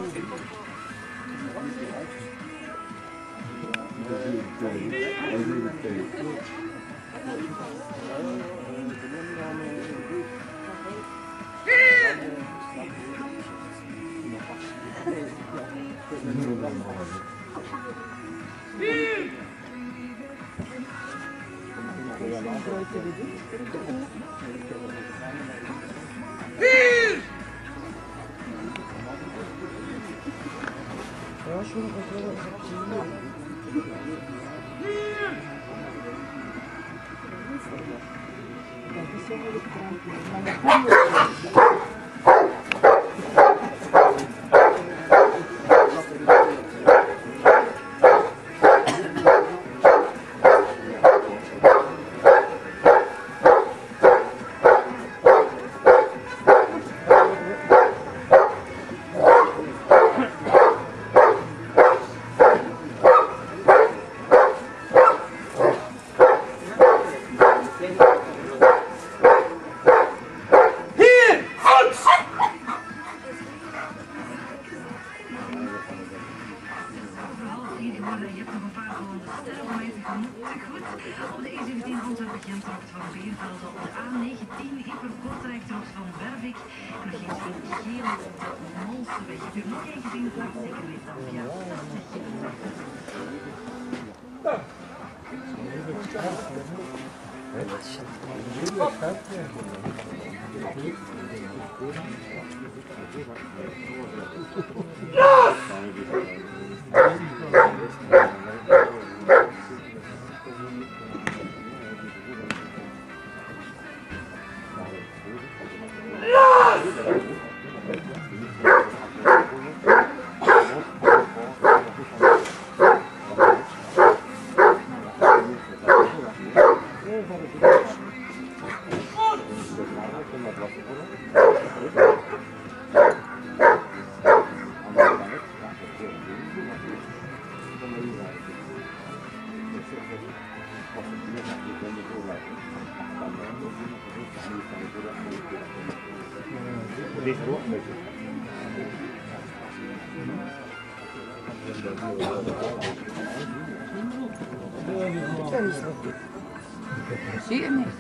Zie je niet?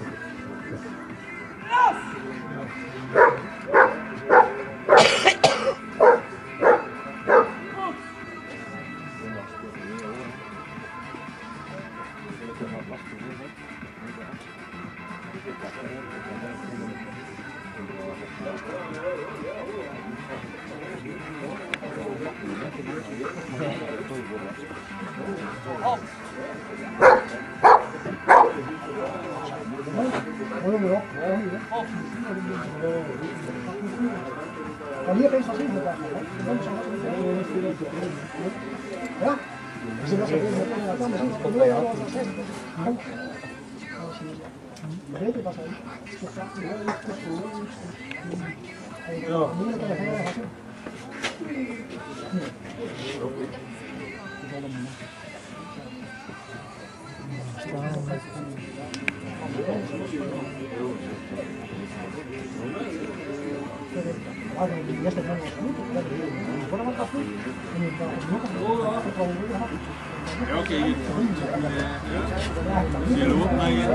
Hier opeens van zien we dat. Ja? Dus dat is het anders niet. Dat wil je al als 60. Beter was hij. Ja. Oké. Je loopt naar je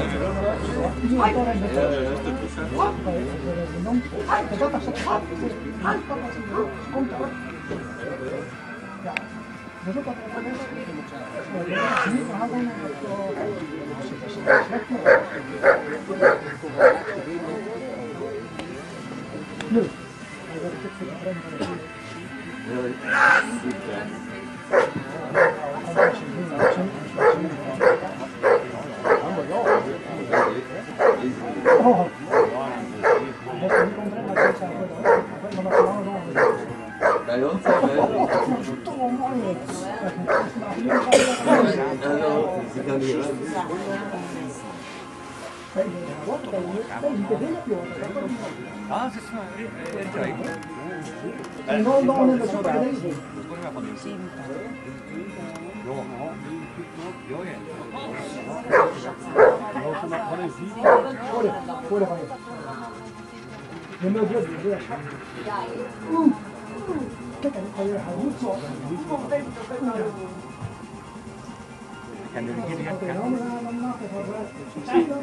Bij ons zijn we. Ze kan niet weg. Ah, c'est ça. Non, non, non, non, Kan du riktigt Ja, kan? men han nappar på det.